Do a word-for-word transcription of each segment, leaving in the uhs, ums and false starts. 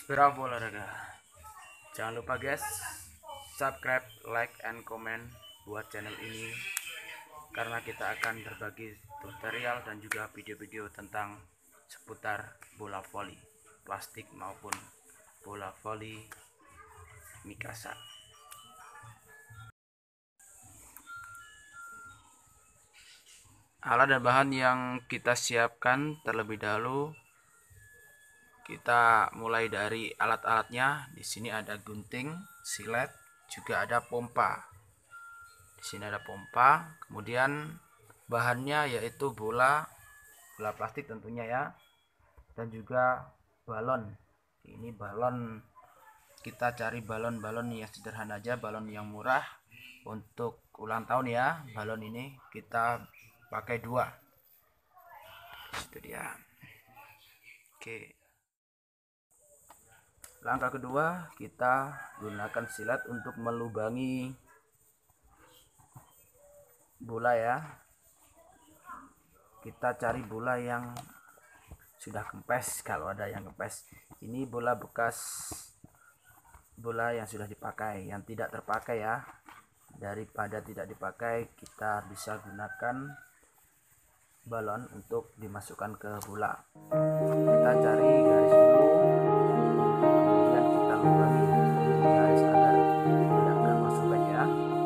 Bravo olahraga. Jangan lupa guys, subscribe, like, and comment buat channel ini, karena kita akan berbagi tutorial dan juga video-video tentang seputar bola voli plastik maupun bola voli Mikasa. Alat dan bahan yang kita siapkan terlebih dahulu, kita mulai dari alat-alatnya. Di sini ada gunting, silet, juga ada pompa. Di sini ada pompa. Kemudian bahannya yaitu bola, bola plastik tentunya ya, dan juga balon. Ini balon, kita cari balon-balon yang sederhana aja, balon yang murah untuk ulang tahun ya. Balon ini kita pakai dua. Itu dia. Oke. Langkah kedua, kita gunakan silet untuk melubangi bola ya. Kita cari bola yang sudah kempes, kalau ada yang kempes. Ini bola bekas, bola yang sudah dipakai, yang tidak terpakai ya. Daripada tidak dipakai, kita bisa gunakan balon untuk dimasukkan ke bola. Kita cari garis dulu, kemudian kita lubangi garis agar tidak termasuk baik ya.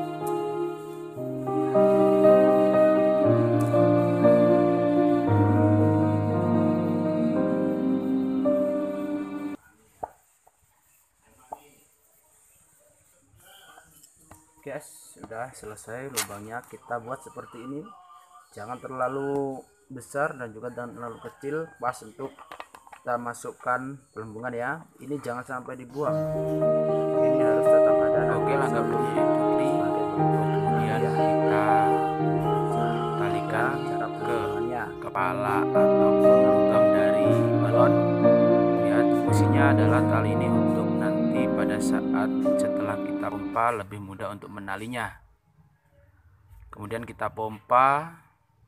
Guys, sudah selesai lubangnya. Kita buat seperti ini, jangan terlalu besar dan juga jangan terlalu kecil, pas untuk kita masukkan pelembungan ya. Ini jangan sampai dibuang, ini harus tetap ada. Oke, langkah berikutnya ikuti, kemudian kita talikan ke kepala ataupun lubang dari balon ya. Fungsinya adalah tali ini untuk nanti pada saat setelah kita pompa lebih mudah untuk menalinya. Kemudian kita pompa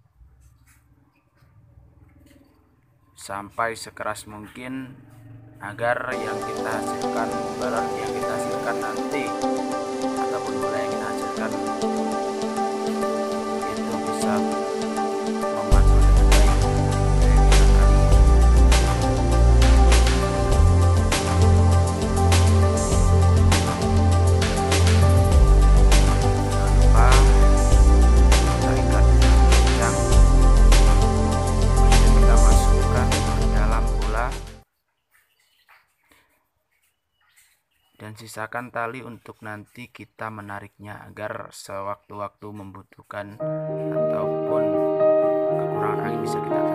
sampai sekeras mungkin agar yang kita hasilkan, balon yang kita hasilkan nanti ataupun bola yang kita hasilkan itu bisa memantul dengan baik. Dan sisakan tali untuk nanti kita menariknya agar sewaktu-waktu membutuhkan ataupun kekurangan angin bisa kita